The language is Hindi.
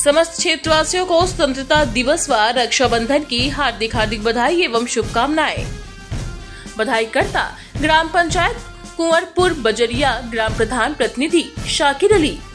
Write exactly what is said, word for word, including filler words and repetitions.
समस्त क्षेत्रवासियों को स्वतंत्रता दिवस व रक्षाबंधन की हार्दिक हार्दिक बधाई एवं शुभकामनाएं। बधाई करता ग्राम पंचायत कुंवरपुर बजरिया ग्राम प्रधान प्रतिनिधि शाकिर अली।